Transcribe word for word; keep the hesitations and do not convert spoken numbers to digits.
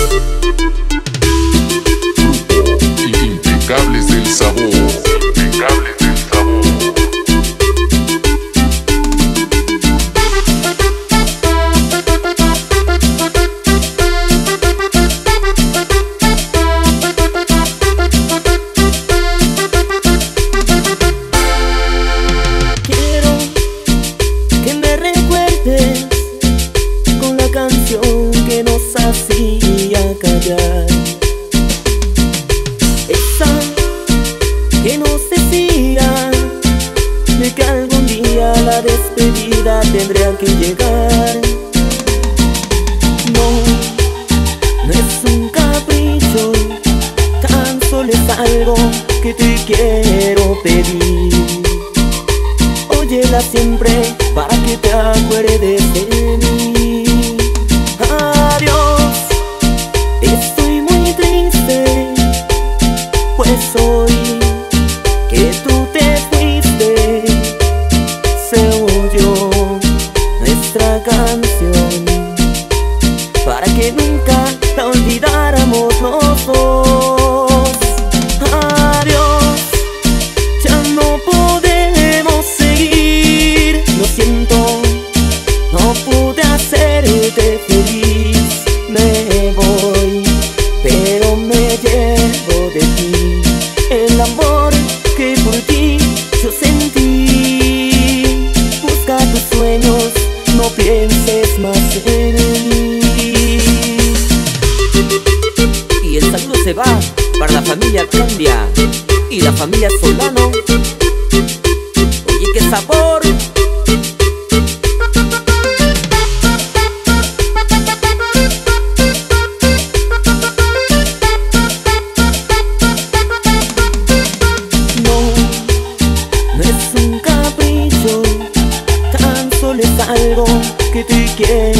Impecables del sabor. Impecables del sabor. Quiero que me recuerdes con la canción que nos hacía callar, esa que nos decía de que algún día la despedida tendría que llegar. No, no es un capricho, tan solo es algo que te quiero pedir. Óyela siempre para que te acuerdes de mí. Adiós, estoy muy triste, pues hoy que tú te fuiste se oyó nuestra canción para que nunca la olvidáramos los dos. Adiós, ya no podemos seguir, lo siento, no pude hacerte feliz. Me voy, pero me llevo de ti el amor que por ti yo sentí. Busca tus sueños, no pienses más en mí. Y el saludo se va para la familia Candia y la familia Solano. Oye, qué sabor. No es un capricho, tan solo es algo que te quiero